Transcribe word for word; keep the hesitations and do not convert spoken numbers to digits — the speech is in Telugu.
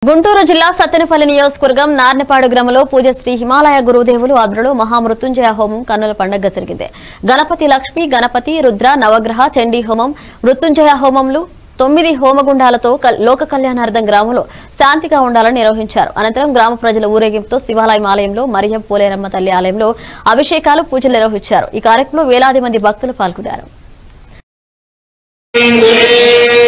గుంటూరు జిల్లా సత్తెనపల్లి నియోజకవర్గం నార్నపాడు గ్రామంలో పూజ శ్రీ హిమాలయ గురుదేవులు ఆధ్వర్యంలో మహామృత్యుంజయ హోమం కన్నుల పండుగ జరిగింది. గణపతి లక్ష్మి గణపతి రుద్ర నవగ్రహ చండీ హోమం మృత్యుంజయ హోమంలు తొమ్మిది హోమగుండాలతో లోక కళ్యాణార్థం గ్రామంలో శాంతిగా ఉండాలని నిర్వహించారు. అనంతరం గ్రామ ప్రజల ఊరేగింపుతో శివాలయం ఆలయంలో మరియం పోలేరమ్మ తల్లి ఆలయంలో అభిషేకాలు పూజలు నిర్వహించారు. ఈ కార్యక్రమంలో వేలాది మంది భక్తులు పాల్గొన్నారు.